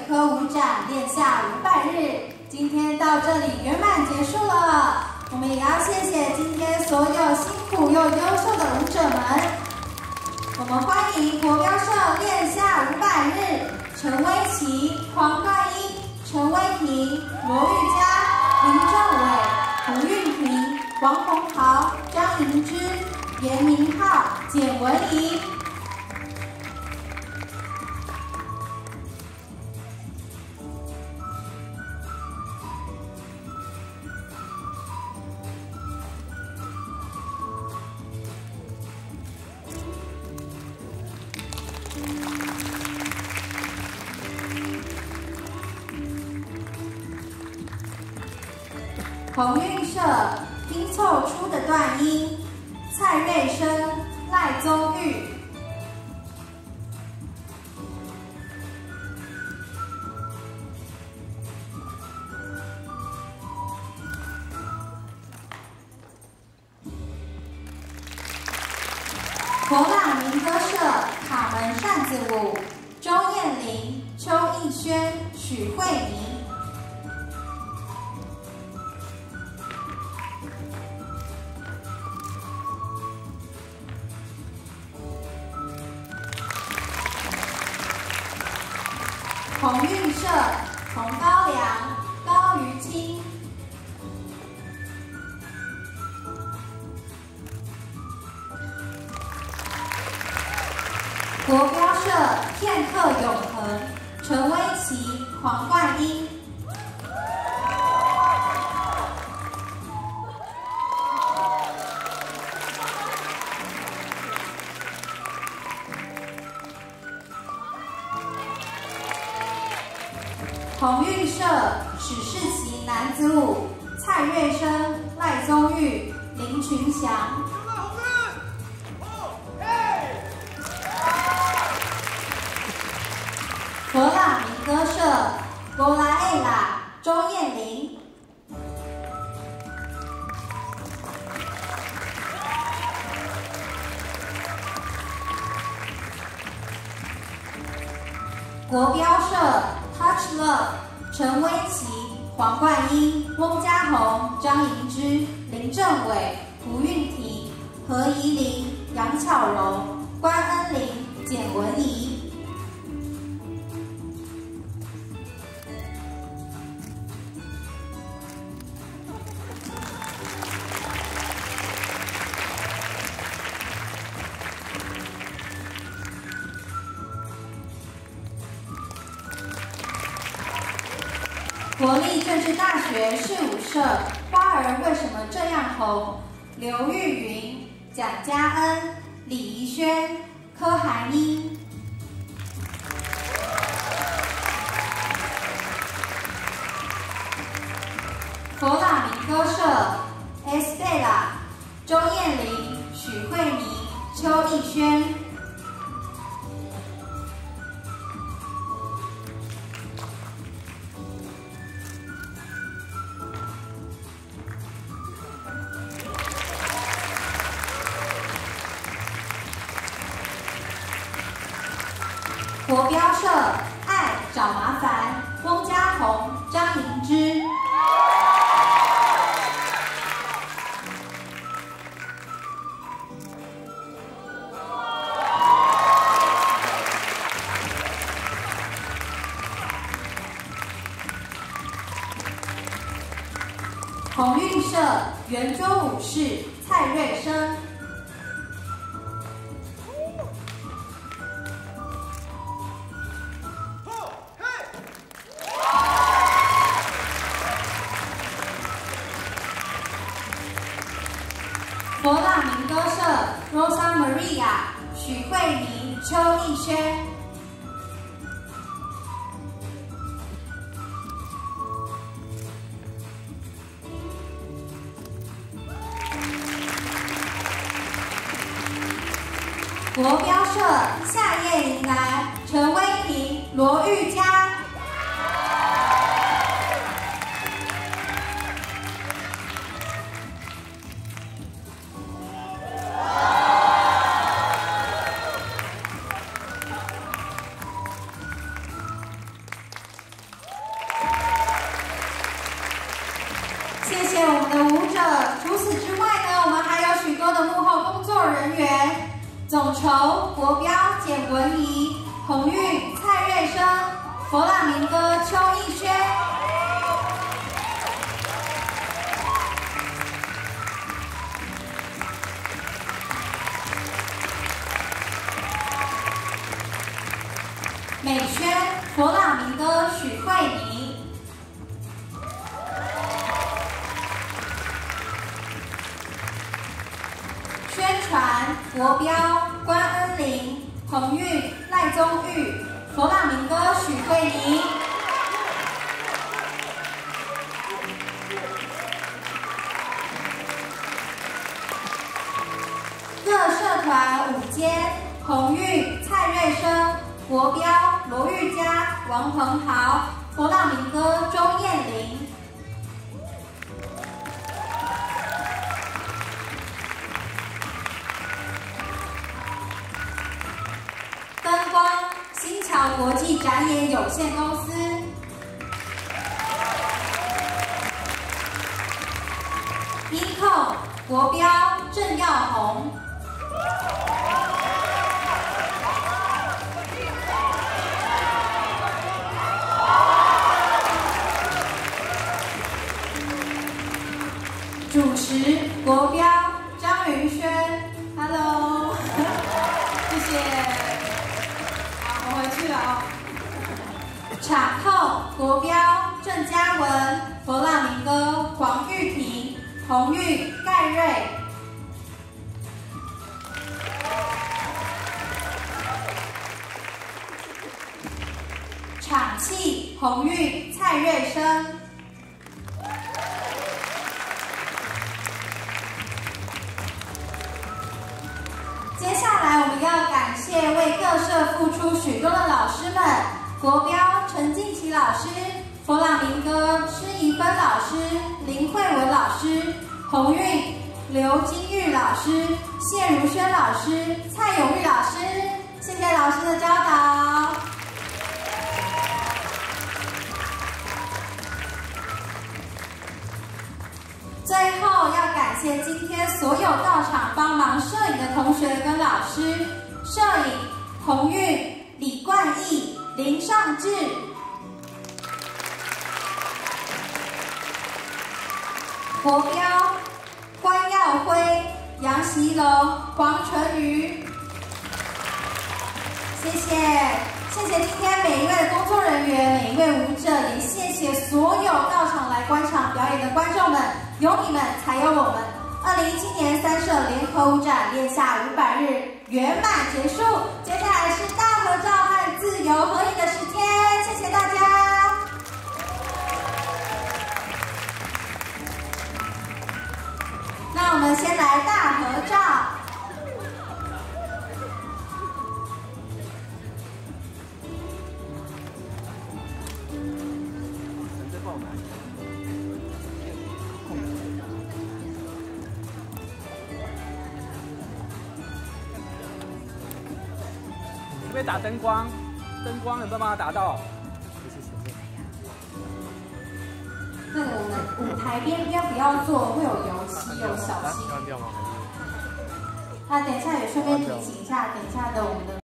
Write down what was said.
科舞展练下500日，今天到这里圆满结束了。我们也要谢谢今天所有辛苦又优秀的舞者们。我们欢迎国标社练下500日陈威琪、黄冠英、陈威婷、罗玉佳、林正伟、胡韵婷、王洪豪、张盈之、严明浩、简文怡。鸿运社拼凑出的段音：蔡瑞生、赖宗玉。佛朗民歌社卡门扇子舞：周燕玲、邱逸轩、许慧妮。鸿运社洪高粱、高于清。国标社片刻永恒，陈威琪、黄冠英。鸿运社史世奇男子舞：蔡瑞生、赖宗玉、林群祥。佛朗民歌社罗拉艾拉、周燕玲。国标社 Touch Love 陈威琪、黄冠英、翁家宏、张盈之、林正伟、胡韵婷、何怡玲、杨巧柔、关恩玲、简文怡。国立政治大学事务社花儿为什么这样红？刘玉云、蒋嘉恩、李怡轩、柯涵英。佛朗民歌社 Estella 周燕玲、许慧妮、邱逸轩。国标社爱找麻烦，翁家宏、张盈之。鸿运社圆桌武士蔡瑞生。佛朗民歌社 Rosa Maria 许慧妮、邱逸轩。国标社夏夜迎来陈威婷、罗玉佳。 谢谢我们的舞者。除此之外呢，我们还有许多的幕后工作人员，总筹国标简文怡、洪玉、蔡瑞生、佛朗明哥邱逸轩。美宣佛朗明哥许慧妮，宣传国标关恩玲、彭玉、赖宗玉，佛朗明哥许慧妮。各社团舞监彭玉、蔡瑞生。国标罗玉佳、王鹏豪，佛朗明哥周燕玲。灯光新桥国际展演有限公司。音控国标郑耀宏。主持国标张云轩 ，Hello， 谢谢。好，我回去了哦。场控国标郑嘉文、佛朗明哥黄玉婷、洪玉、盖瑞。场器洪玉、蔡瑞生。接下来我们要感谢为各社付出许多的老师们：国标陈静琪老师、佛朗明哥施怡芬老师、林慧文老师、鸿运刘金玉老师、谢如萱老师、蔡永玉老师，谢谢老师的教导。最后要感谢今天所有到场帮忙摄影的同学跟老师。摄影洪玉、李冠毅、林尚志。国标关耀辉、杨习龙、黄纯瑜。谢谢今天每一位的工作人员、每一位舞者，也谢谢所有到场来观场表演的观众们，有你们才有我们。2017年三社联合舞展练下500日圆满结束，接下来是大合照和自由合影的时间，谢谢大家。那我们先来大合照。 会打灯光，灯光有没有办法打到？ 那个我们舞台边不要做，会有油漆，有小心。 关掉吗？ 那等一下也顺便提醒一下，等一下的我们的。